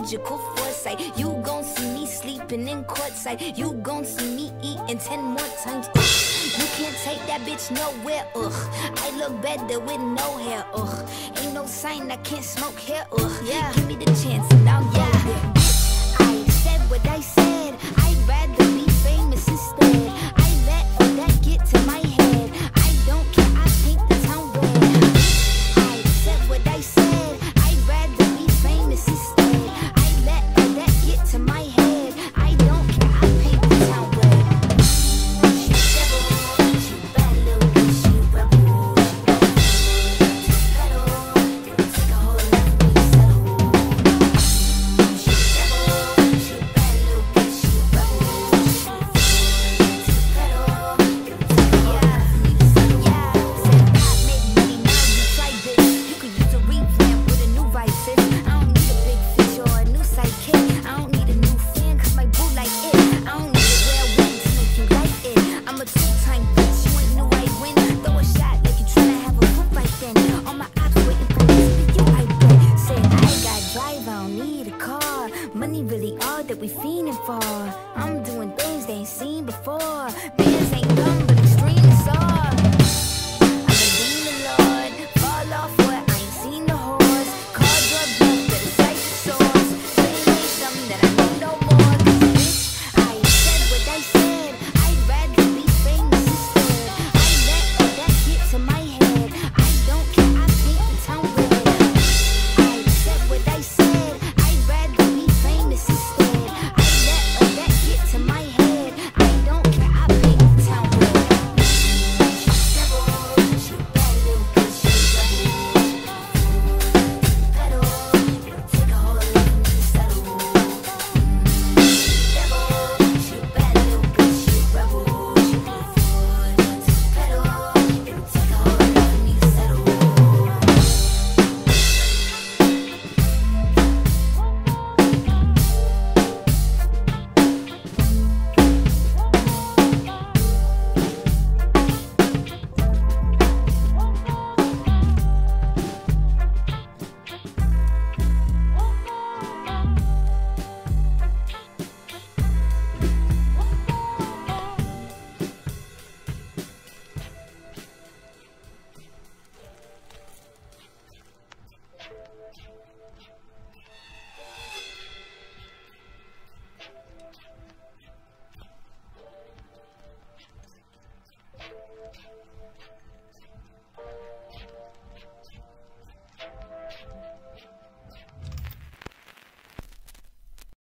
magical foresight. You gon' see me sleeping in courtside. You gon' see me eating 10 more times. You can't take that bitch nowhere, ugh. I look better with no hair, ugh. Ain't no sign I can't smoke here, ugh. Yeah, give me the chance and I'll go there. Bitch, I said what I said. I'd rather be famous instead. I let all that get to my head. I don't care, I paint the town red. I said what I said. I'd rather be famous instead. I let all that get to my head. I don't care, I paint the town red. She rebel, she bad little bitch, she rebel. Just pedal, take a whole lot for me to settle. She rebel, she bad little bitch, she rebel. Just pedal, take a whole lot for me to settle. Yeah, said pop make money, now you try this. You could use a revamp with a new vibe, sis. I don't need a big fish or a new sidekick. I don't need a new fan, cause my boo like it. I don't need a rare win to make you like it. I'm a two-time bitch, you ain't know I win. Throw a shot like you tryna have a foot fight then. All my ops waiting for me to be your I bet. Said I got drive, I don't need a car. Money really all that we fiending for. I'm doing things they ain't seen before. Bands ain't dumb,